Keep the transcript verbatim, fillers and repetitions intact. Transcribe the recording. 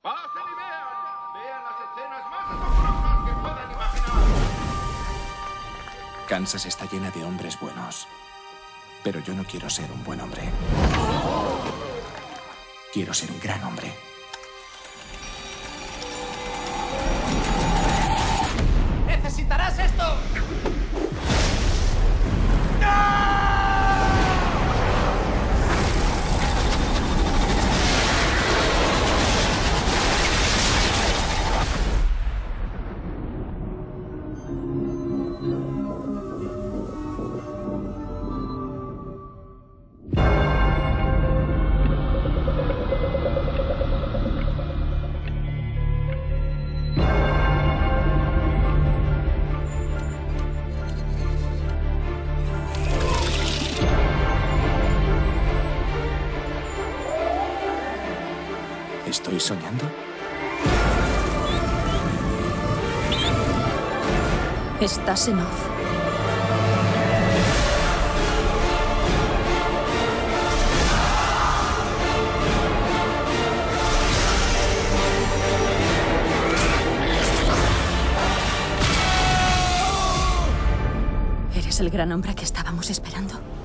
Pasen y vean. Vean las escenas más asombrosas que puedan imaginar. Kansas está llena de hombres buenos. Pero yo no quiero ser un buen hombre. Quiero ser un gran hombre. ¡Necesitarás esto! ¿Estoy soñando? Estás en off. ¿Eres el gran hombre que estábamos esperando?